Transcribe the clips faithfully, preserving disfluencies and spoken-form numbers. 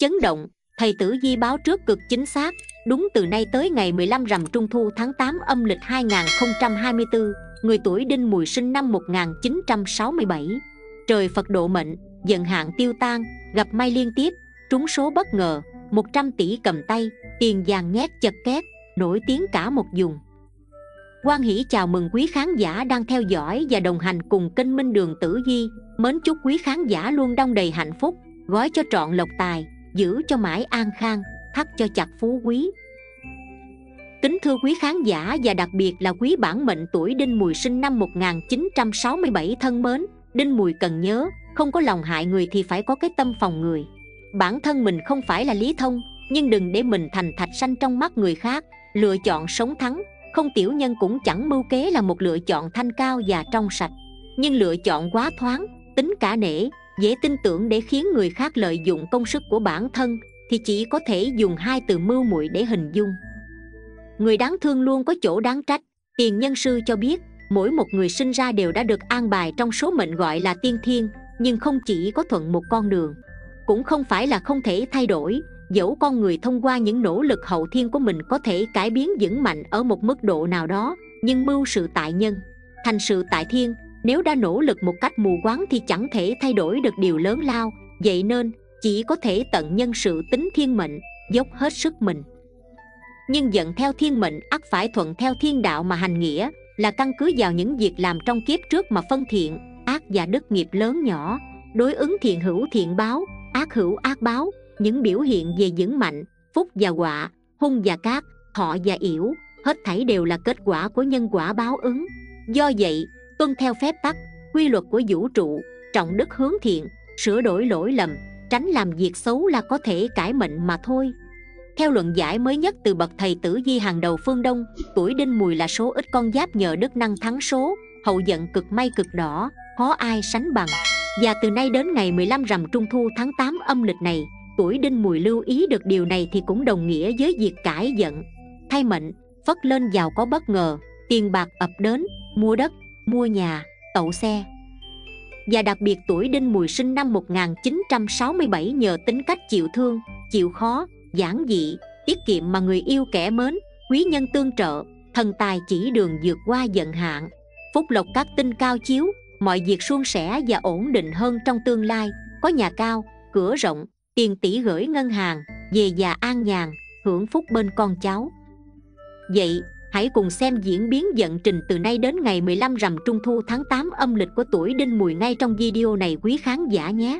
Chấn động, thầy Tử Vi báo trước cực chính xác. Đúng từ nay tới ngày mười lăm rằm Trung Thu tháng tám âm lịch hai nghìn không trăm hai mươi tư, người tuổi Đinh Mùi sinh năm một nghìn chín trăm sáu mươi bảy. Trời Phật độ mệnh, vận hạn tiêu tan, gặp may liên tiếp, trúng số bất ngờ, một trăm tỷ cầm tay, tiền vàng nhét chật két, nổi tiếng cả một vùng. Hoan hỷ chào mừng quý khán giả đang theo dõi và đồng hành cùng kênh Minh Đường Tử Vi. Mến chúc quý khán giả luôn đong đầy hạnh phúc, gói cho trọn lộc tài, giữ cho mãi an khang, thắt cho chặt phú quý. Kính thưa quý khán giả và đặc biệt là quý bản mệnh tuổi Đinh Mùi sinh năm một nghìn chín trăm sáu mươi bảy thân mến, Đinh Mùi cần nhớ, không có lòng hại người thì phải có cái tâm phòng người. Bản thân mình không phải là lý thông, nhưng đừng để mình thành thạch xanh trong mắt người khác. Lựa chọn sống thắng, không tiểu nhân cũng chẳng mưu kế là một lựa chọn thanh cao và trong sạch. Nhưng lựa chọn quá thoáng, tính cả nể, dễ tin tưởng để khiến người khác lợi dụng công sức của bản thân, thì chỉ có thể dùng hai từ mưu muội để hình dung. Người đáng thương luôn có chỗ đáng trách. Tiền nhân sư cho biết, mỗi một người sinh ra đều đã được an bài trong số mệnh gọi là tiên thiên, nhưng không chỉ có thuận một con đường, cũng không phải là không thể thay đổi. Dẫu con người thông qua những nỗ lực hậu thiên của mình có thể cải biến vững mạnh ở một mức độ nào đó, nhưng mưu sự tại nhân, thành sự tại thiên. Nếu đã nỗ lực một cách mù quáng thì chẳng thể thay đổi được điều lớn lao. Vậy nên chỉ có thể tận nhân sự tính thiên mệnh, dốc hết sức mình. Nhưng giận theo thiên mệnh ắt phải thuận theo thiên đạo mà hành nghĩa, là căn cứ vào những việc làm trong kiếp trước mà phân thiện, ác và đức nghiệp lớn nhỏ. Đối ứng thiện hữu thiện báo, ác hữu ác báo. Những biểu hiện về vững mạnh, phúc và họa, hung và cát, thọ và yểu, hết thảy đều là kết quả của nhân quả báo ứng. Do vậy, tuân theo phép tắc, quy luật của vũ trụ, trọng đức hướng thiện, sửa đổi lỗi lầm, tránh làm việc xấu là có thể cải mệnh mà thôi. Theo luận giải mới nhất từ bậc thầy Tử Vi hàng đầu phương Đông, tuổi Đinh Mùi là số ít con giáp nhờ đức năng thắng số, hậu vận cực may cực đỏ, khó ai sánh bằng. Và từ nay đến ngày mười lăm rằm Trung Thu tháng tám âm lịch này, tuổi Đinh Mùi lưu ý được điều này thì cũng đồng nghĩa với việc cải vận, thay mệnh, phất lên giàu có bất ngờ, tiền bạc ập đến, mua đất, mua nhà, tậu xe. Và đặc biệt tuổi Đinh Mùi sinh năm một nghìn chín trăm sáu mươi bảy nhờ tính cách chịu thương, chịu khó, giản dị, tiết kiệm mà người yêu kẻ mến, quý nhân tương trợ, thần tài chỉ đường vượt qua vận hạn, phúc lộc các tinh cao chiếu, mọi việc suôn sẻ và ổn định hơn trong tương lai, có nhà cao, cửa rộng, tiền tỷ gửi ngân hàng, về già an nhàn, hưởng phúc bên con cháu. Vậy, hãy cùng xem diễn biến vận trình từ nay đến ngày mười lăm rằm Trung Thu tháng tám âm lịch của tuổi Đinh Mùi ngay trong video này quý khán giả nhé.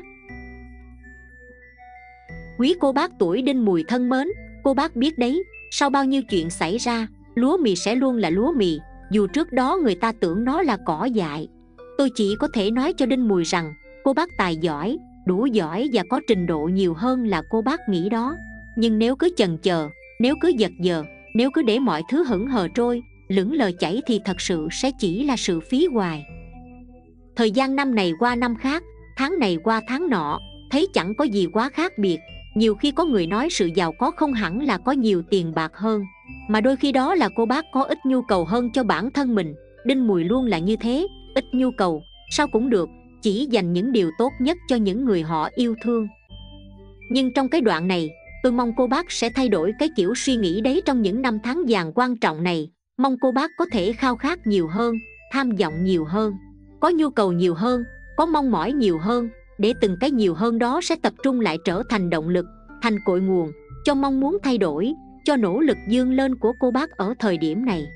Quý cô bác tuổi Đinh Mùi thân mến, cô bác biết đấy, sau bao nhiêu chuyện xảy ra, lúa mì sẽ luôn là lúa mì, dù trước đó người ta tưởng nó là cỏ dại. Tôi chỉ có thể nói cho Đinh Mùi rằng, cô bác tài giỏi, đủ giỏi và có trình độ nhiều hơn là cô bác nghĩ đó. Nhưng nếu cứ chần chờ, nếu cứ giật giờ, nếu cứ để mọi thứ hững hờ trôi, lững lờ chảy thì thật sự sẽ chỉ là sự phí hoài. Thời gian năm này qua năm khác, tháng này qua tháng nọ, thấy chẳng có gì quá khác biệt. Nhiều khi có người nói sự giàu có không hẳn là có nhiều tiền bạc hơn, mà đôi khi đó là cô bác có ít nhu cầu hơn cho bản thân mình. Đinh Mùi luôn là như thế, ít nhu cầu, sao cũng được, chỉ dành những điều tốt nhất cho những người họ yêu thương. Nhưng trong cái đoạn này, tôi mong cô bác sẽ thay đổi cái kiểu suy nghĩ đấy trong những năm tháng vàng quan trọng này. Mong cô bác có thể khao khát nhiều hơn, tham vọng nhiều hơn, có nhu cầu nhiều hơn, có mong mỏi nhiều hơn, để từng cái nhiều hơn đó sẽ tập trung lại trở thành động lực, thành cội nguồn cho mong muốn thay đổi, cho nỗ lực vươn lên của cô bác ở thời điểm này.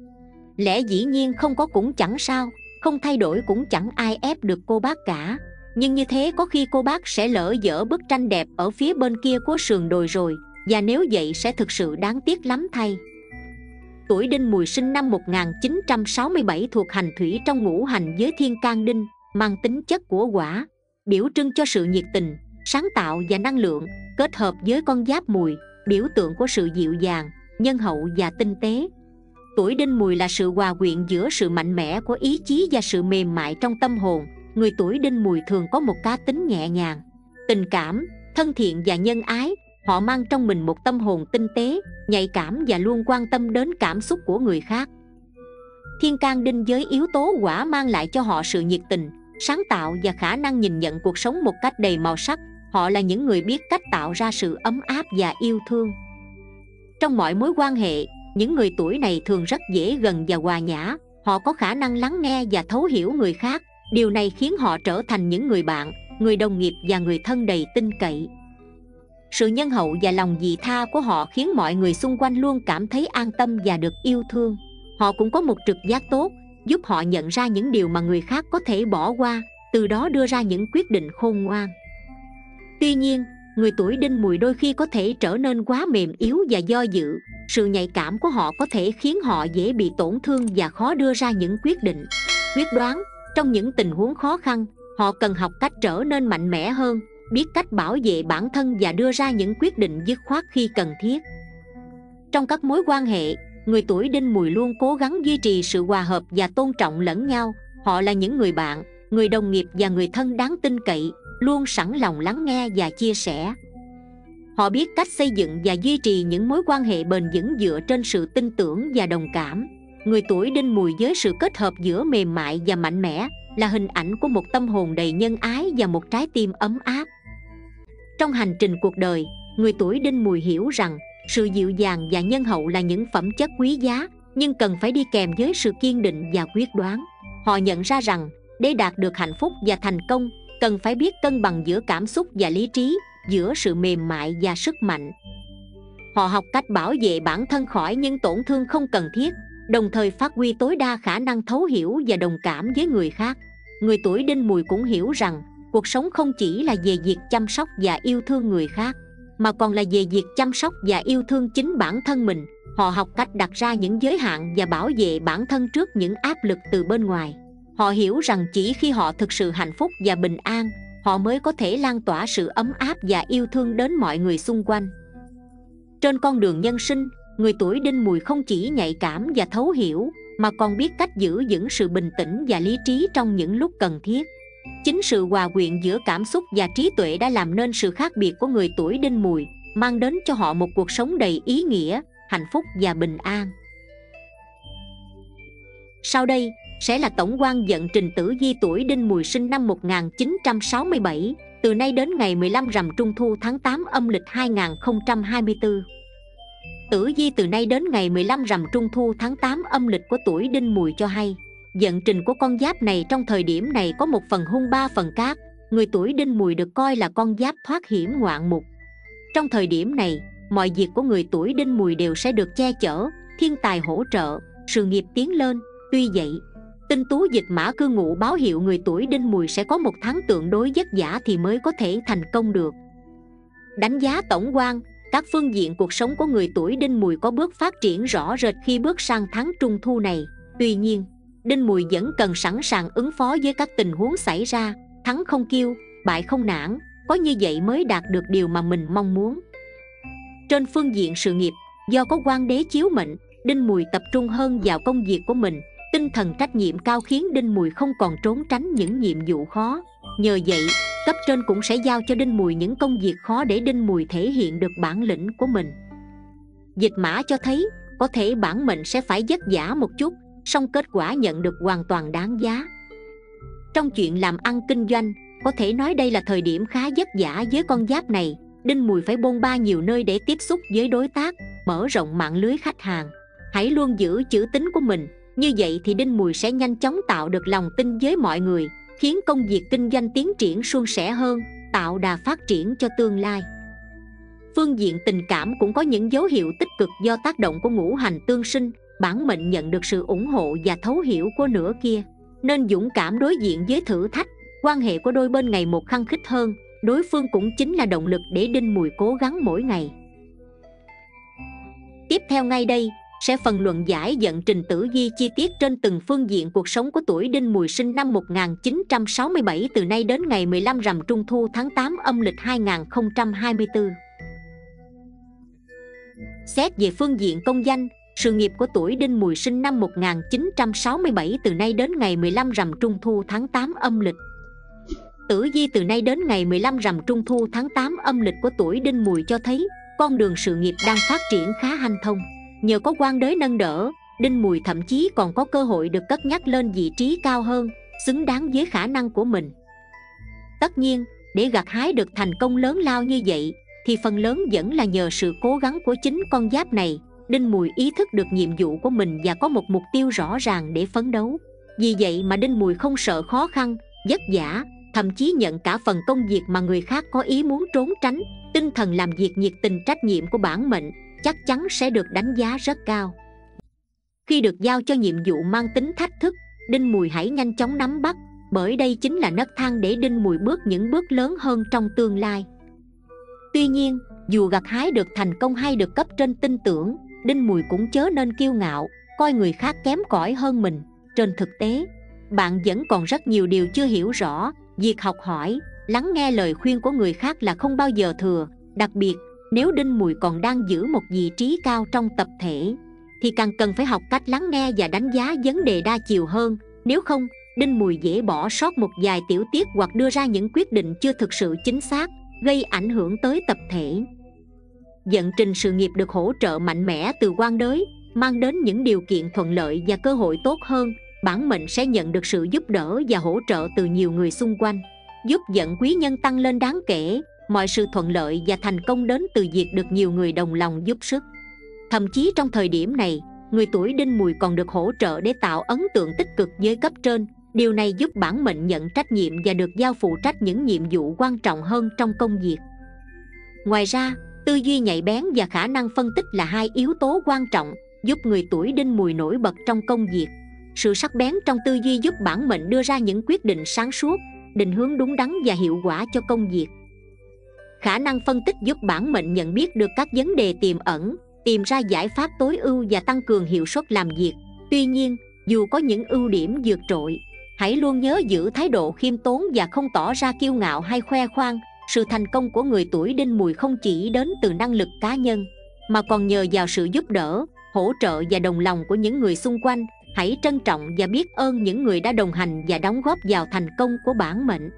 Lẽ dĩ nhiên không có cũng chẳng sao, không thay đổi cũng chẳng ai ép được cô bác cả. Nhưng như thế có khi cô bác sẽ lỡ dở bức tranh đẹp ở phía bên kia của sườn đồi rồi, và nếu vậy sẽ thực sự đáng tiếc lắm thay. Tuổi Đinh Mùi sinh năm một nghìn chín trăm sáu mươi bảy thuộc hành thủy trong ngũ hành với thiên can đinh, mang tính chất của hỏa, biểu trưng cho sự nhiệt tình, sáng tạo và năng lượng, kết hợp với con giáp Mùi, biểu tượng của sự dịu dàng, nhân hậu và tinh tế. Tuổi Đinh Mùi là sự hòa quyện giữa sự mạnh mẽ của ý chí và sự mềm mại trong tâm hồn. Người tuổi Đinh Mùi thường có một cá tính nhẹ nhàng, tình cảm, thân thiện và nhân ái. Họ mang trong mình một tâm hồn tinh tế, nhạy cảm và luôn quan tâm đến cảm xúc của người khác. Thiên can đinh với yếu tố hỏa mang lại cho họ sự nhiệt tình, sáng tạo và khả năng nhìn nhận cuộc sống một cách đầy màu sắc. Họ là những người biết cách tạo ra sự ấm áp và yêu thương. Trong mọi mối quan hệ, những người tuổi này thường rất dễ gần và hòa nhã. Họ có khả năng lắng nghe và thấu hiểu người khác. Điều này khiến họ trở thành những người bạn, người đồng nghiệp và người thân đầy tin cậy. Sự nhân hậu và lòng vị tha của họ khiến mọi người xung quanh luôn cảm thấy an tâm và được yêu thương. Họ cũng có một trực giác tốt, giúp họ nhận ra những điều mà người khác có thể bỏ qua, từ đó đưa ra những quyết định khôn ngoan. Tuy nhiên, người tuổi Đinh Mùi đôi khi có thể trở nên quá mềm yếu và do dự. Sự nhạy cảm của họ có thể khiến họ dễ bị tổn thương và khó đưa ra những quyết định quyết đoán. Trong những tình huống khó khăn, họ cần học cách trở nên mạnh mẽ hơn, biết cách bảo vệ bản thân và đưa ra những quyết định dứt khoát khi cần thiết. Trong các mối quan hệ, người tuổi Đinh Mùi luôn cố gắng duy trì sự hòa hợp và tôn trọng lẫn nhau. Họ là những người bạn, người đồng nghiệp và người thân đáng tin cậy, luôn sẵn lòng lắng nghe và chia sẻ. Họ biết cách xây dựng và duy trì những mối quan hệ bền vững dựa trên sự tin tưởng và đồng cảm. Người tuổi Đinh Mùi với sự kết hợp giữa mềm mại và mạnh mẽ là hình ảnh của một tâm hồn đầy nhân ái và một trái tim ấm áp. Trong hành trình cuộc đời, người tuổi Đinh Mùi hiểu rằng sự dịu dàng và nhân hậu là những phẩm chất quý giá, nhưng cần phải đi kèm với sự kiên định và quyết đoán. Họ nhận ra rằng để đạt được hạnh phúc và thành công, cần phải biết cân bằng giữa cảm xúc và lý trí, giữa sự mềm mại và sức mạnh. Họ học cách bảo vệ bản thân khỏi những tổn thương không cần thiết, đồng thời phát huy tối đa khả năng thấu hiểu và đồng cảm với người khác. Người tuổi Đinh Mùi cũng hiểu rằng cuộc sống không chỉ là về việc chăm sóc và yêu thương người khác, mà còn là về việc chăm sóc và yêu thương chính bản thân mình. Họ học cách đặt ra những giới hạn và bảo vệ bản thân trước những áp lực từ bên ngoài. Họ hiểu rằng chỉ khi họ thực sự hạnh phúc và bình an, họ mới có thể lan tỏa sự ấm áp và yêu thương đến mọi người xung quanh. Trên con đường nhân sinh, người tuổi Đinh Mùi không chỉ nhạy cảm và thấu hiểu, mà còn biết cách giữ vững sự bình tĩnh và lý trí trong những lúc cần thiết. Chính sự hòa quyện giữa cảm xúc và trí tuệ đã làm nên sự khác biệt của người tuổi Đinh Mùi, mang đến cho họ một cuộc sống đầy ý nghĩa, hạnh phúc và bình an. Sau đây sẽ là tổng quan vận trình tử vi tuổi Đinh Mùi sinh năm một nghìn chín trăm sáu mươi bảy, từ nay đến ngày mười lăm rằm Trung Thu tháng tám âm lịch hai nghìn không trăm hai mươi tư. Tử vi từ nay đến ngày mười lăm rằm Trung Thu tháng tám âm lịch của tuổi Đinh Mùi cho hay, vận trình của con giáp này trong thời điểm này có một phần hung ba phần cát. Người tuổi Đinh Mùi được coi là con giáp thoát hiểm ngoạn mục. Trong thời điểm này, mọi việc của người tuổi Đinh Mùi đều sẽ được che chở, thiên tài hỗ trợ, sự nghiệp tiến lên. Tuy vậy, tinh tú dịch mã cư ngụ báo hiệu người tuổi Đinh Mùi sẽ có một tháng tương đối vất vả thì mới có thể thành công được. Đánh giá tổng quan, các phương diện cuộc sống của người tuổi Đinh Mùi có bước phát triển rõ rệt khi bước sang tháng Trung Thu này. Tuy nhiên, Đinh Mùi vẫn cần sẵn sàng ứng phó với các tình huống xảy ra. Thắng không kiêu, bại không nản, có như vậy mới đạt được điều mà mình mong muốn. Trên phương diện sự nghiệp, do có quan đế chiếu mệnh, Đinh Mùi tập trung hơn vào công việc của mình. Tinh thần trách nhiệm cao khiến Đinh Mùi không còn trốn tránh những nhiệm vụ khó. Nhờ vậy, cấp trên cũng sẽ giao cho Đinh Mùi những công việc khó để Đinh Mùi thể hiện được bản lĩnh của mình. Dịch mã cho thấy có thể bản mệnh sẽ phải vất vả một chút, song kết quả nhận được hoàn toàn đáng giá. Trong chuyện làm ăn kinh doanh, có thể nói đây là thời điểm khá vất vả với con giáp này. Đinh Mùi phải bôn ba nhiều nơi để tiếp xúc với đối tác, mở rộng mạng lưới khách hàng. Hãy luôn giữ chữ tín của mình, như vậy thì Đinh Mùi sẽ nhanh chóng tạo được lòng tin với mọi người, khiến công việc kinh doanh tiến triển suôn sẻ hơn, tạo đà phát triển cho tương lai. Phương diện tình cảm cũng có những dấu hiệu tích cực do tác động của ngũ hành tương sinh. Bản mệnh nhận được sự ủng hộ và thấu hiểu của nửa kia, nên dũng cảm đối diện với thử thách. Quan hệ của đôi bên ngày một khăng khít hơn, đối phương cũng chính là động lực để Đinh Mùi cố gắng mỗi ngày. Tiếp theo ngay đây sẽ phần luận giải vận trình tử vi chi tiết trên từng phương diện cuộc sống của tuổi Đinh Mùi sinh năm một nghìn chín trăm sáu mươi bảy từ nay đến ngày mười lăm rằm Trung Thu tháng tám âm lịch hai nghìn không trăm hai mươi tư. Xét về phương diện công danh, sự nghiệp của tuổi Đinh Mùi sinh năm một nghìn chín trăm sáu mươi bảy từ nay đến ngày mười lăm rằm Trung Thu tháng tám âm lịch. Tử vi từ nay đến ngày mười lăm rằm Trung Thu tháng tám âm lịch của tuổi Đinh Mùi cho thấy con đường sự nghiệp đang phát triển khá hanh thông. Nhờ có quan đế nâng đỡ, Đinh Mùi thậm chí còn có cơ hội được cất nhắc lên vị trí cao hơn, xứng đáng với khả năng của mình. Tất nhiên, Để gặt hái được thành công lớn lao như vậy thì phần lớn vẫn là nhờ sự cố gắng của chính con giáp này. Đinh Mùi ý thức được nhiệm vụ của mình và có một mục tiêu rõ ràng để phấn đấu. Vì vậy mà Đinh Mùi không sợ khó khăn, vất vả, thậm chí nhận cả phần công việc mà người khác có ý muốn trốn tránh. Tinh thần làm việc nhiệt tình trách nhiệm của bản mệnh chắc chắn sẽ được đánh giá rất cao. Khi được giao cho nhiệm vụ mang tính thách thức, Đinh Mùi hãy nhanh chóng nắm bắt, bởi đây chính là nấc thang để Đinh Mùi bước những bước lớn hơn trong tương lai. Tuy nhiên, dù gặt hái được thành công hay được cấp trên tin tưởng, Đinh Mùi cũng chớ nên kiêu ngạo, coi người khác kém cỏi hơn mình. Trên thực tế, bạn vẫn còn rất nhiều điều chưa hiểu rõ. Việc học hỏi, lắng nghe lời khuyên của người khác là không bao giờ thừa. Đặc biệt, nếu Đinh Mùi còn đang giữ một vị trí cao trong tập thể, thì càng cần phải học cách lắng nghe và đánh giá vấn đề đa chiều hơn. Nếu không, Đinh Mùi dễ bỏ sót một vài tiểu tiết hoặc đưa ra những quyết định chưa thực sự chính xác, gây ảnh hưởng tới tập thể. Vận trình sự nghiệp được hỗ trợ mạnh mẽ từ quan đới, mang đến những điều kiện thuận lợi và cơ hội tốt hơn. Bản mệnh sẽ nhận được sự giúp đỡ và hỗ trợ từ nhiều người xung quanh, giúp vận quý nhân tăng lên đáng kể. Mọi sự thuận lợi và thành công đến từ việc được nhiều người đồng lòng giúp sức. Thậm chí trong thời điểm này, người tuổi Đinh Mùi còn được hỗ trợ để tạo ấn tượng tích cực với cấp trên. Điều này giúp bản mệnh nhận trách nhiệm và được giao phụ trách những nhiệm vụ quan trọng hơn trong công việc. Ngoài ra, tư duy nhạy bén và khả năng phân tích là hai yếu tố quan trọng giúp người tuổi Đinh Mùi nổi bật trong công việc. Sự sắc bén trong tư duy giúp bản mệnh đưa ra những quyết định sáng suốt, định hướng đúng đắn và hiệu quả cho công việc. Khả năng phân tích giúp bản mệnh nhận biết được các vấn đề tiềm ẩn, tìm ra giải pháp tối ưu và tăng cường hiệu suất làm việc. Tuy nhiên, dù có những ưu điểm vượt trội, hãy luôn nhớ giữ thái độ khiêm tốn và không tỏ ra kiêu ngạo hay khoe khoang. Sự thành công của người tuổi Đinh Mùi không chỉ đến từ năng lực cá nhân, mà còn nhờ vào sự giúp đỡ, hỗ trợ và đồng lòng của những người xung quanh. Hãy trân trọng và biết ơn những người đã đồng hành và đóng góp vào thành công của bản mệnh.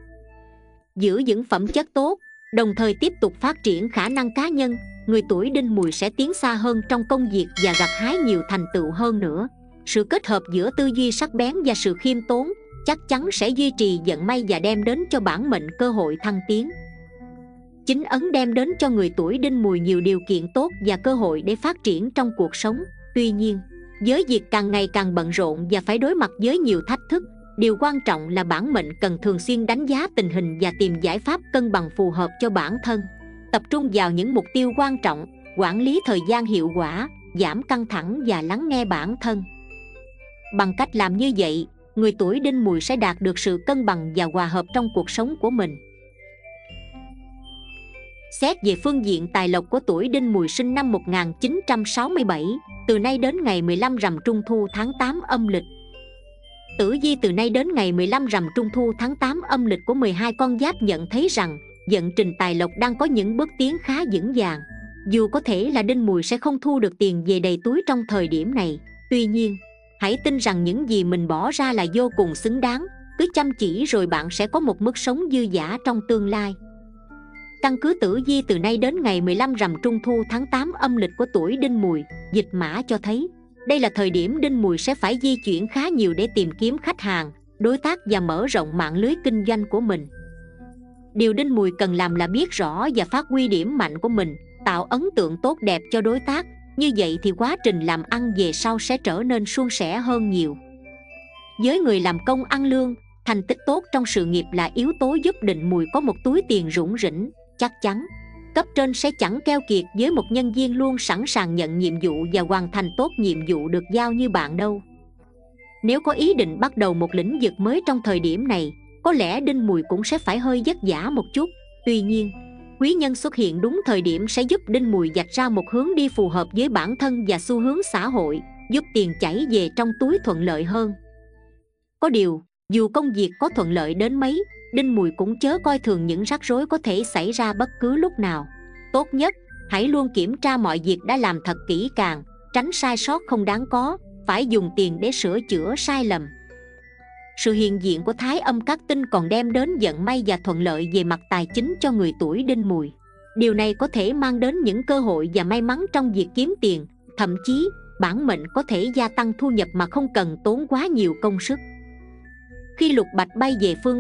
Giữ vững phẩm chất tốt, đồng thời tiếp tục phát triển khả năng cá nhân, người tuổi Đinh Mùi sẽ tiến xa hơn trong công việc và gặt hái nhiều thành tựu hơn nữa. Sự kết hợp giữa tư duy sắc bén và sự khiêm tốn chắc chắn sẽ duy trì vận may và đem đến cho bản mệnh cơ hội thăng tiến. Chính ấn đem đến cho người tuổi Đinh Mùi nhiều điều kiện tốt và cơ hội để phát triển trong cuộc sống. Tuy nhiên, với việc càng ngày càng bận rộn và phải đối mặt với nhiều thách thức, điều quan trọng là bản mệnh cần thường xuyên đánh giá tình hình và tìm giải pháp cân bằng phù hợp cho bản thân. Tập trung vào những mục tiêu quan trọng, quản lý thời gian hiệu quả, giảm căng thẳng và lắng nghe bản thân. Bằng cách làm như vậy, người tuổi Đinh Mùi sẽ đạt được sự cân bằng và hòa hợp trong cuộc sống của mình. Xét về phương diện tài lộc của tuổi Đinh Mùi sinh năm một nghìn chín trăm sáu mươi bảy, từ nay đến ngày mười lăm rằm Trung Thu tháng tám âm lịch. Tử vi từ nay đến ngày mười lăm rằm Trung Thu tháng tám âm lịch của mười hai con giáp nhận thấy rằng vận trình tài lộc đang có những bước tiến khá vững vàng. Dù có thể là Đinh Mùi sẽ không thu được tiền về đầy túi trong thời điểm này, tuy nhiên, hãy tin rằng những gì mình bỏ ra là vô cùng xứng đáng. Cứ chăm chỉ rồi bạn sẽ có một mức sống dư dả trong tương lai. Căn cứ tử vi từ nay đến ngày mười lăm rằm Trung Thu tháng tám âm lịch của tuổi Đinh Mùi, dịch mã cho thấy đây là thời điểm Đinh Mùi sẽ phải di chuyển khá nhiều để tìm kiếm khách hàng, đối tác và mở rộng mạng lưới kinh doanh của mình. Điều Đinh Mùi cần làm là biết rõ và phát huy điểm mạnh của mình, tạo ấn tượng tốt đẹp cho đối tác. Như vậy thì quá trình làm ăn về sau sẽ trở nên suôn sẻ hơn nhiều. Với người làm công ăn lương, thành tích tốt trong sự nghiệp là yếu tố giúp Đinh Mùi có một túi tiền rủng rỉnh. Chắc chắn, cấp trên sẽ chẳng keo kiệt với một nhân viên luôn sẵn sàng nhận nhiệm vụ và hoàn thành tốt nhiệm vụ được giao như bạn đâu. Nếu có ý định bắt đầu một lĩnh vực mới trong thời điểm này, có lẽ Đinh Mùi cũng sẽ phải hơi vất vả một chút. Tuy nhiên, quý nhân xuất hiện đúng thời điểm sẽ giúp Đinh Mùi vạch ra một hướng đi phù hợp với bản thân và xu hướng xã hội, giúp tiền chảy về trong túi thuận lợi hơn. Có điều, dù công việc có thuận lợi đến mấy, Đinh Mùi cũng chớ coi thường những rắc rối có thể xảy ra bất cứ lúc nào. Tốt nhất, hãy luôn kiểm tra mọi việc đã làm thật kỹ càng, tránh sai sót không đáng có, phải dùng tiền để sửa chữa sai lầm. Sự hiện diện của thái âm các tinh còn đem đến vận may và thuận lợi về mặt tài chính cho người tuổi Đinh Mùi. Điều này có thể mang đến những cơ hội và may mắn trong việc kiếm tiền, thậm chí bản mệnh có thể gia tăng thu nhập mà không cần tốn quá nhiều công sức. Khi lục bạch bay về phương Bắc,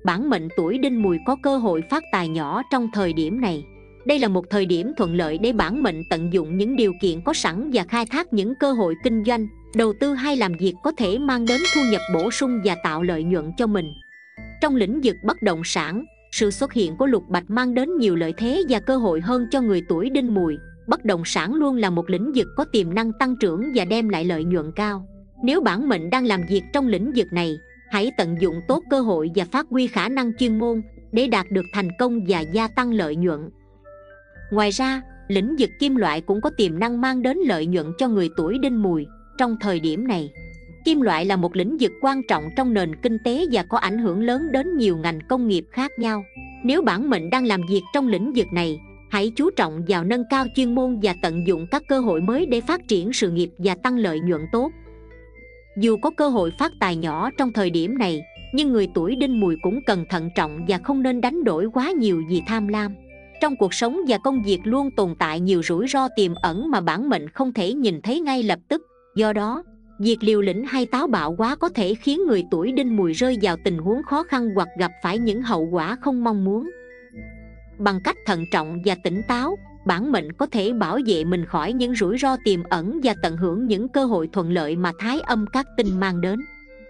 bản mệnh tuổi Đinh Mùi có cơ hội phát tài nhỏ trong thời điểm này. Đây là một thời điểm thuận lợi để bản mệnh tận dụng những điều kiện có sẵn và khai thác những cơ hội kinh doanh, đầu tư hay làm việc có thể mang đến thu nhập bổ sung và tạo lợi nhuận cho mình. Trong lĩnh vực bất động sản, sự xuất hiện của lục bạch mang đến nhiều lợi thế và cơ hội hơn cho người tuổi Đinh Mùi. Bất động sản luôn là một lĩnh vực có tiềm năng tăng trưởng và đem lại lợi nhuận cao. Nếu bản mệnh đang làm việc trong lĩnh vực này, hãy tận dụng tốt cơ hội và phát huy khả năng chuyên môn để đạt được thành công và gia tăng lợi nhuận. Ngoài ra, lĩnh vực kim loại cũng có tiềm năng mang đến lợi nhuận cho người tuổi Đinh Mùi trong thời điểm này. Kim loại là một lĩnh vực quan trọng trong nền kinh tế và có ảnh hưởng lớn đến nhiều ngành công nghiệp khác nhau. Nếu bản mệnh đang làm việc trong lĩnh vực này, hãy chú trọng vào nâng cao chuyên môn và tận dụng các cơ hội mới để phát triển sự nghiệp và tăng lợi nhuận tốt. Dù có cơ hội phát tài nhỏ trong thời điểm này, nhưng người tuổi Đinh Mùi cũng cần thận trọng và không nên đánh đổi quá nhiều vì tham lam. Trong cuộc sống và công việc luôn tồn tại nhiều rủi ro tiềm ẩn mà bản mệnh không thể nhìn thấy ngay lập tức. Do đó, việc liều lĩnh hay táo bạo quá có thể khiến người tuổi Đinh Mùi rơi vào tình huống khó khăn hoặc gặp phải những hậu quả không mong muốn. Bằng cách thận trọng và tỉnh táo, bản mệnh có thể bảo vệ mình khỏi những rủi ro tiềm ẩn và tận hưởng những cơ hội thuận lợi mà thái âm các tinh mang đến.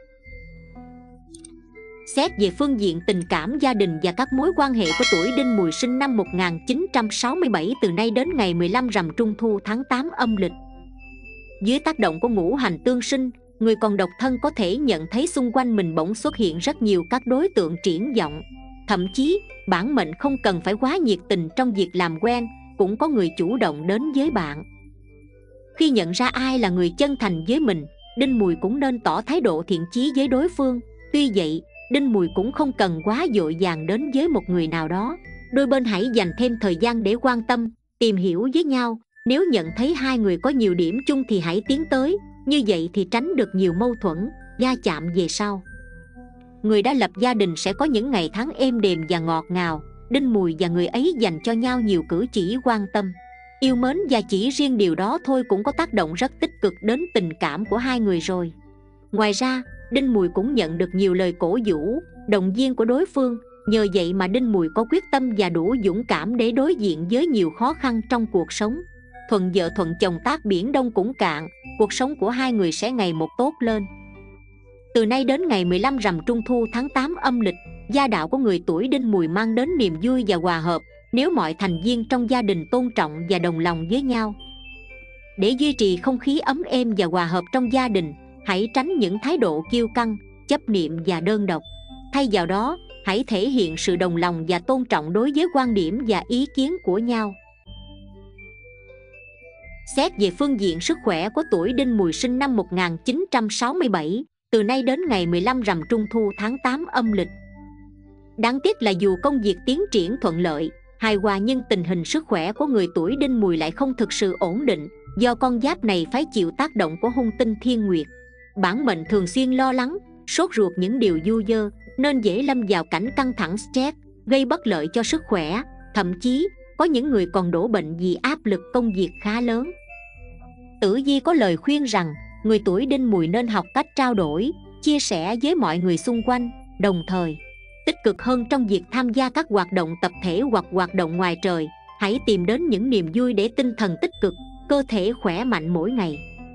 Xét về phương diện tình cảm gia đình và các mối quan hệ của tuổi Đinh Mùi sinh năm một nghìn chín trăm sáu mươi bảy từ nay đến ngày mười lăm rằm Trung Thu tháng tám âm lịch. Dưới tác động của ngũ hành tương sinh, người còn độc thân có thể nhận thấy xung quanh mình bỗng xuất hiện rất nhiều các đối tượng triển vọng. Thậm chí, bản mệnh không cần phải quá nhiệt tình trong việc làm quen, cũng có người chủ động đến với bạn. Khi nhận ra ai là người chân thành với mình, Đinh Mùi cũng nên tỏ thái độ thiện chí với đối phương. Tuy vậy, Đinh Mùi cũng không cần quá vội vàng đến với một người nào đó. Đôi bên hãy dành thêm thời gian để quan tâm, tìm hiểu với nhau. Nếu nhận thấy hai người có nhiều điểm chung thì hãy tiến tới, như vậy thì tránh được nhiều mâu thuẫn, va chạm về sau. Người đã lập gia đình sẽ có những ngày tháng êm đềm và ngọt ngào. Đinh Mùi và người ấy dành cho nhau nhiều cử chỉ quan tâm, yêu mến và chỉ riêng điều đó thôi cũng có tác động rất tích cực đến tình cảm của hai người rồi. Ngoài ra, Đinh Mùi cũng nhận được nhiều lời cổ vũ, động viên của đối phương. Nhờ vậy mà Đinh Mùi có quyết tâm và đủ dũng cảm để đối diện với nhiều khó khăn trong cuộc sống. Thuận vợ thuận chồng tát biển đông cũng cạn, cuộc sống của hai người sẽ ngày một tốt lên. Từ nay đến ngày mười lăm rằm Trung Thu tháng tám âm lịch, gia đạo của người tuổi Đinh Mùi mang đến niềm vui và hòa hợp nếu mọi thành viên trong gia đình tôn trọng và đồng lòng với nhau. Để duy trì không khí ấm êm và hòa hợp trong gia đình, hãy tránh những thái độ kiêu căng, chấp niệm và đơn độc. Thay vào đó, hãy thể hiện sự đồng lòng và tôn trọng đối với quan điểm và ý kiến của nhau. Xét về phương diện sức khỏe của tuổi Đinh Mùi sinh năm một nghìn chín trăm sáu mươi bảy, từ nay đến ngày mười lăm rằm Trung Thu tháng tám âm lịch. Đáng tiếc là dù công việc tiến triển thuận lợi, hài hòa nhưng tình hình sức khỏe của người tuổi Đinh Mùi lại không thực sự ổn định, do con giáp này phải chịu tác động của hung tinh thiên nguyệt. Bản mệnh thường xuyên lo lắng, sốt ruột những điều du dơ, nên dễ lâm vào cảnh căng thẳng stress, gây bất lợi cho sức khỏe. Thậm chí, có những người còn đổ bệnh vì áp lực công việc khá lớn. Tử vi có lời khuyên rằng, người tuổi Đinh Mùi nên học cách trao đổi, chia sẻ với mọi người xung quanh, đồng thời tích cực hơn trong việc tham gia các hoạt động tập thể hoặc hoạt động ngoài trời. Hãy tìm đến những niềm vui để tinh thần tích cực, cơ thể khỏe mạnh mỗi ngày.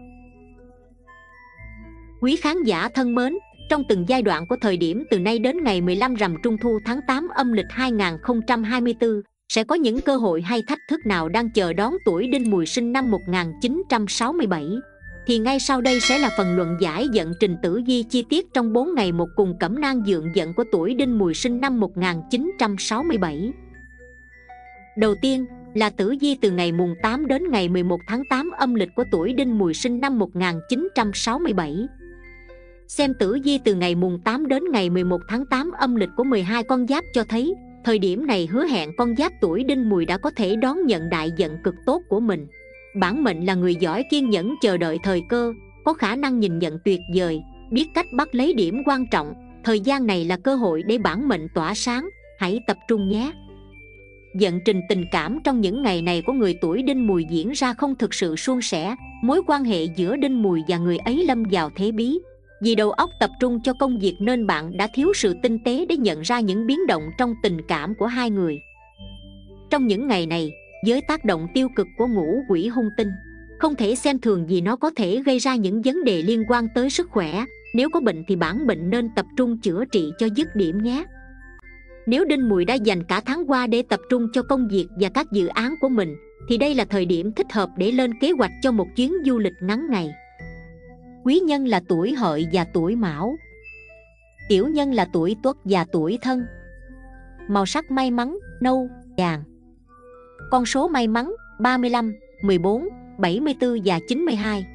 Quý khán giả thân mến, trong từng giai đoạn của thời điểm từ nay đến ngày mười lăm rằm Trung Thu tháng tám âm lịch hai nghìn không trăm hai mươi tư, sẽ có những cơ hội hay thách thức nào đang chờ đón tuổi Đinh Mùi sinh năm một nghìn chín trăm sáu mươi bảy? Thì ngay sau đây sẽ là phần luận giải vận trình tử vi chi tiết trong bốn ngày một cùng cẩm nang dượng vận của tuổi Đinh Mùi sinh năm một nghìn chín trăm sáu mươi bảy. Đầu tiên là tử vi từ ngày mùng tám đến ngày mười một tháng tám âm lịch của tuổi Đinh Mùi sinh năm một nghìn chín trăm sáu mươi bảy. Xem tử vi từ ngày mùng tám đến ngày mười một tháng tám âm lịch của mười hai con giáp cho thấy, thời điểm này hứa hẹn con giáp tuổi Đinh Mùi đã có thể đón nhận đại vận cực tốt của mình. Bản mệnh là người giỏi kiên nhẫn chờ đợi thời cơ, có khả năng nhìn nhận tuyệt vời, biết cách bắt lấy điểm quan trọng. Thời gian này là cơ hội để bản mệnh tỏa sáng, hãy tập trung nhé. Vận trình tình cảm trong những ngày này của người tuổi Đinh Mùi diễn ra không thực sự suôn sẻ. Mối quan hệ giữa Đinh Mùi và người ấy lâm vào thế bí. Vì đầu óc tập trung cho công việc nên bạn đã thiếu sự tinh tế để nhận ra những biến động trong tình cảm của hai người. Trong những ngày này, với tác động tiêu cực của ngũ quỷ hung tinh, không thể xem thường vì nó có thể gây ra những vấn đề liên quan tới sức khỏe. Nếu có bệnh thì bản mệnh nên tập trung chữa trị cho dứt điểm nhé. Nếu đinh mùi đã dành cả tháng qua để tập trung cho công việc và các dự án của mình, thì đây là thời điểm thích hợp để lên kế hoạch cho một chuyến du lịch ngắn ngày. Quý nhân là tuổi Hợi và tuổi Mão. Tiểu nhân là tuổi Tuất và tuổi Thân. Màu sắc may mắn nâu, vàng. Con số may mắn ba mươi lăm, mười bốn, bảy mươi tư và chín mươi hai.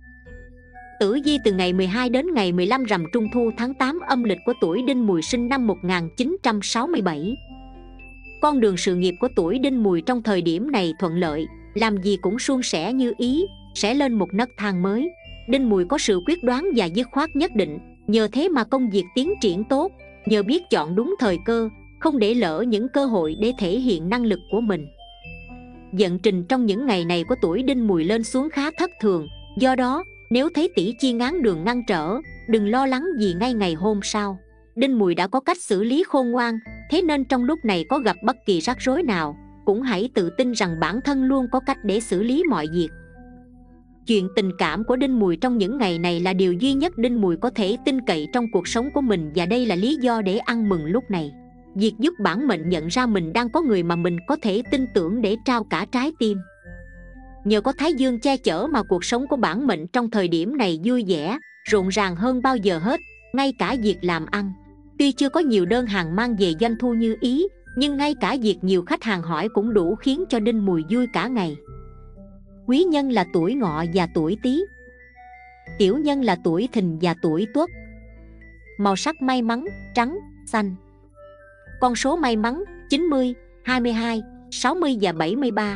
Tử vi từ ngày mười hai đến ngày mười lăm rằm Trung thu tháng tám âm lịch của tuổi Đinh Mùi sinh năm một nghìn chín trăm sáu mươi bảy. Con đường sự nghiệp của tuổi Đinh Mùi trong thời điểm này thuận lợi, làm gì cũng suôn sẻ như ý, sẽ lên một nấc thang mới. Đinh Mùi có sự quyết đoán và dứt khoát nhất định, nhờ thế mà công việc tiến triển tốt, nhờ biết chọn đúng thời cơ, không để lỡ những cơ hội để thể hiện năng lực của mình. Vận trình trong những ngày này của tuổi Đinh Mùi lên xuống khá thất thường, do đó nếu thấy tỷ chi ngáng đường ngăn trở, đừng lo lắng gì ngay ngày hôm sau. Đinh Mùi đã có cách xử lý khôn ngoan, thế nên trong lúc này có gặp bất kỳ rắc rối nào, cũng hãy tự tin rằng bản thân luôn có cách để xử lý mọi việc. Chuyện tình cảm của Đinh Mùi trong những ngày này là điều duy nhất Đinh Mùi có thể tin cậy trong cuộc sống của mình, và đây là lý do để ăn mừng lúc này. Việc giúp bản mệnh nhận ra mình đang có người mà mình có thể tin tưởng để trao cả trái tim. Nhờ có Thái Dương che chở mà cuộc sống của bản mệnh trong thời điểm này vui vẻ, rộn ràng hơn bao giờ hết, ngay cả việc làm ăn. Tuy chưa có nhiều đơn hàng mang về doanh thu như ý, nhưng ngay cả việc nhiều khách hàng hỏi cũng đủ khiến cho Đinh Mùi vui cả ngày. Quý nhân là tuổi Ngọ và tuổi Tý. Tiểu nhân là tuổi Thìn và tuổi Tuất. Màu sắc may mắn trắng, xanh. Con số may mắn chín mươi, hai mươi hai, sáu mươi và bảy mươi ba.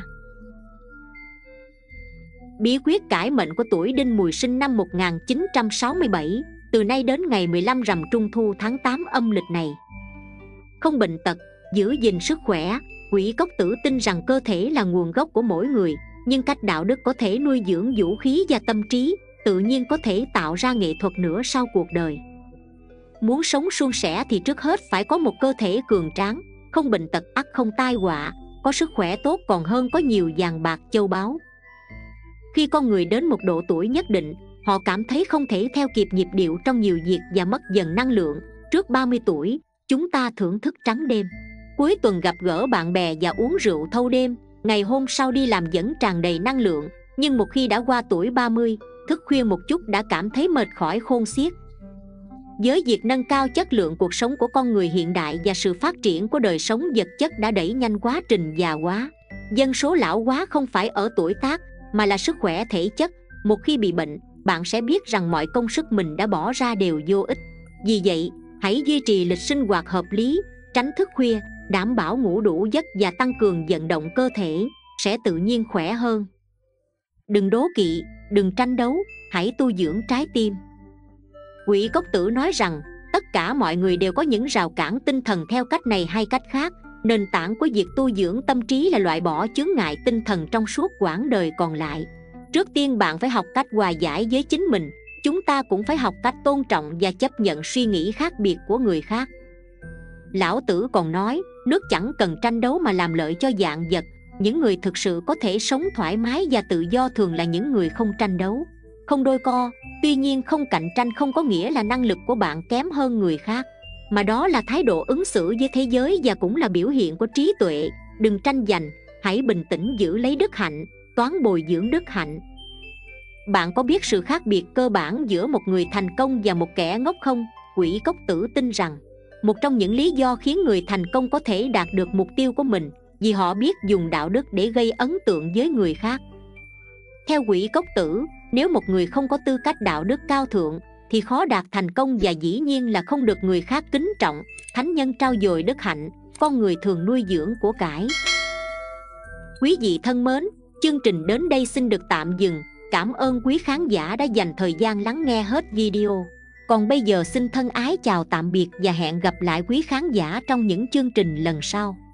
Bí quyết cải mệnh của tuổi Đinh Mùi sinh năm một nghìn chín trăm sáu mươi bảy, từ nay đến ngày mười lăm rằm Trung thu tháng tám âm lịch này. Không bệnh tật, giữ gìn sức khỏe. Quỷ Cốc Tử tin rằng cơ thể là nguồn gốc của mỗi người, nhưng cách đạo đức có thể nuôi dưỡng vũ khí và tâm trí, tự nhiên có thể tạo ra nghệ thuật nữa sau cuộc đời. Muốn sống suôn sẻ thì trước hết phải có một cơ thể cường tráng, không bệnh tật ắt không tai họa, có sức khỏe tốt còn hơn có nhiều vàng bạc châu báu. Khi con người đến một độ tuổi nhất định, họ cảm thấy không thể theo kịp nhịp điệu trong nhiều việc và mất dần năng lượng. Trước ba mươi tuổi, chúng ta thưởng thức trắng đêm. Cuối tuần gặp gỡ bạn bè và uống rượu thâu đêm. Ngày hôm sau đi làm vẫn tràn đầy năng lượng. Nhưng một khi đã qua tuổi ba mươi, thức khuya một chút đã cảm thấy mệt khỏi khôn xiết. Với việc nâng cao chất lượng cuộc sống của con người hiện đại và sự phát triển của đời sống vật chất đã đẩy nhanh quá trình già hóa. Dân số lão hóa không phải ở tuổi tác, mà là sức khỏe thể chất. Một khi bị bệnh, bạn sẽ biết rằng mọi công sức mình đã bỏ ra đều vô ích. Vì vậy, hãy duy trì lịch sinh hoạt hợp lý, tránh thức khuya, đảm bảo ngủ đủ giấc và tăng cường vận động cơ thể, sẽ tự nhiên khỏe hơn. Đừng đố kỵ, đừng tranh đấu, hãy tu dưỡng trái tim. Quỷ Cốc Tử nói rằng, tất cả mọi người đều có những rào cản tinh thần theo cách này hay cách khác. Nền tảng của việc tu dưỡng tâm trí là loại bỏ chướng ngại tinh thần trong suốt quãng đời còn lại. Trước tiên bạn phải học cách hòa giải với chính mình. Chúng ta cũng phải học cách tôn trọng và chấp nhận suy nghĩ khác biệt của người khác. Lão Tử còn nói, nước chẳng cần tranh đấu mà làm lợi cho vạn vật. Những người thực sự có thể sống thoải mái và tự do thường là những người không tranh đấu, không đôi co. Tuy nhiên không cạnh tranh không có nghĩa là năng lực của bạn kém hơn người khác, mà đó là thái độ ứng xử với thế giới và cũng là biểu hiện của trí tuệ. Đừng tranh giành, hãy bình tĩnh giữ lấy đức hạnh, toán bồi dưỡng đức hạnh. Bạn có biết sự khác biệt cơ bản giữa một người thành công và một kẻ ngốc không? Quỷ Cốc Tử tin rằng, một trong những lý do khiến người thành công có thể đạt được mục tiêu của mình, vì họ biết dùng đạo đức để gây ấn tượng với người khác. Theo Quỷ Cốc Tử, nếu một người không có tư cách đạo đức cao thượng thì khó đạt thành công, và dĩ nhiên là không được người khác kính trọng. Thánh nhân trau dồi đức hạnh, con người thường nuôi dưỡng của cải. Quý vị thân mến, chương trình đến đây xin được tạm dừng. Cảm ơn quý khán giả đã dành thời gian lắng nghe hết video. Còn bây giờ xin thân ái chào tạm biệt và hẹn gặp lại quý khán giả trong những chương trình lần sau.